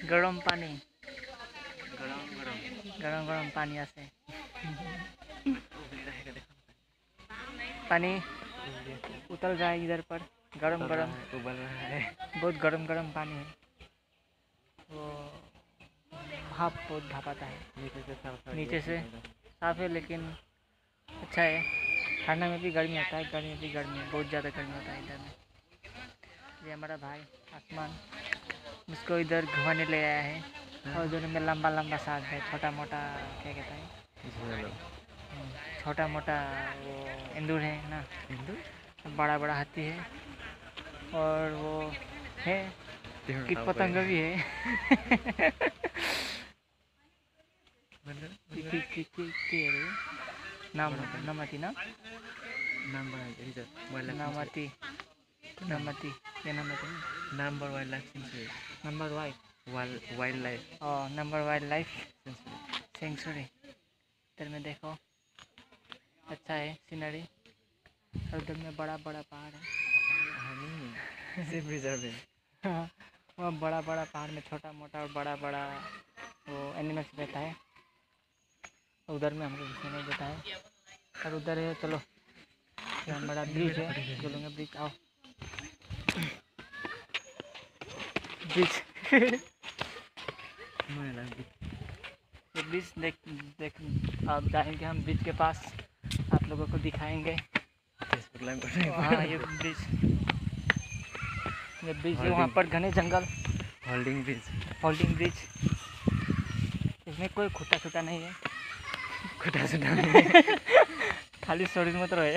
গরম পানি, गरम गरम गरम गरम पानी আছে। पानी उतल रहा है इधर पर, गरम गरम, उबल रहा है। बहुत गरम गरम पानी है। वो भाप बहुत भाप आता है नीचे से, साफ है लेकिन अच्छा है। ठंडा में भी गर्मी होता है, गर्मी में भी गर्मी, बहुत ज़्यादा गर्मी होता है इधर में। ये हमारा भाई आसमान उसको इधर घुमाने ले आया है। और दोनों में लंबा लंबा साग है, छोटा मोटा क्या कहता है, छोटा मोटा वो इंदूर है ना, बड़ा बड़ा हाथी है, और वो है कीट पतंग भी है। नाम नमती ना, नमती नमती ये नमती number wildlife sanctuary, number wildlife number wildlife sanctuary. इधर में देखो अच्छा है सीनरी, और उधर में बड़ा बड़ा पहाड़ है। सिर्फ रिजर्व है। वहाँ बड़ा बड़ा पहाड़ में छोटा मोटा और बड़ा बड़ा वो एनिमल्स रहता है। उधर में हमको घुसने नहीं देता है। और उधर है, चलो यहाँ बड़ा ब्रिज है, चलोगे ब्रिज, आओ ब्रिज। ये ब्रिज देख देख अब जाएंगे हम ब्रिज के पास, आप लोगों को दिखाएंगे। हाँ ये ब्रिज है, वहाँ पर घने जंगल, होल्डिंग ब्रिज। इसमें कोई खुटा छुटा नहीं है, खाली शरीर मत रहे।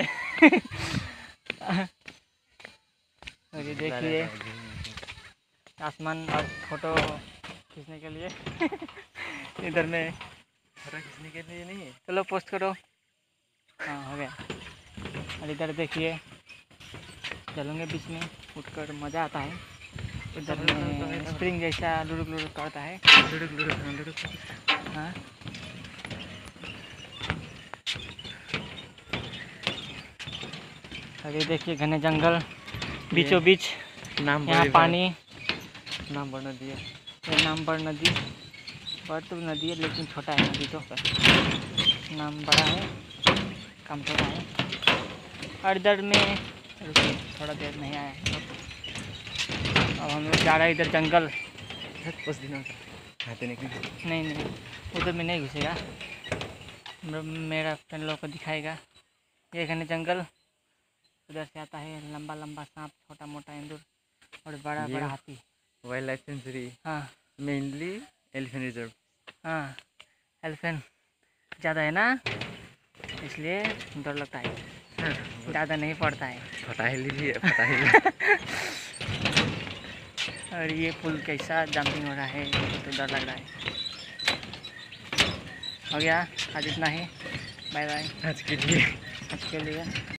और ये देखिए आसमान, और फोटो खींचने के लिए। इधर में फोटो खींचने के लिए नहीं है, चलो पोस्ट करो। हाँ हो गया। और इधर देखिए चलेंगे बीच में, उठकर मज़ा आता है। इधर में स्प्रिंग जैसा लुढ़क लुढ़क करता है। हाँ और ये देखिए घने जंगल, बीचों बीच यहाँ पानी, नामबर नदी है। ये नामबर नदी, बड़ तो नदी है लेकिन छोटा है नदी, तो नाम बड़ा है कम थोड़ा है। और इधर में थोड़ा देर नहीं आया है, अब हम लोग जा रहे हैं इधर जंगल। कुछ दिनों खाते नहीं उधर में नहीं घुसेगा, मेरा फ्रेंड लोग को दिखाएगा। ये घने जंगल, उधर से आता है लंबा लंबा सांप, छोटा मोटा इंदूर और बड़ा बड़ा हाथी। वाइल्ड लाइफ सेंचुरी, हाँ मेनली एलिफेंट रिजर्व। हाँ एलिफेंट ज़्यादा है ना, इसलिए डर लगता है, ज़्यादा नहीं पड़ता है। फटाहिली भी है, फटाहिली। और ये पुल कैसा जंपिंग हो रहा है, तो डर लग रहा है। हो गया आज इतना ही, बाय बाय आज के लिए।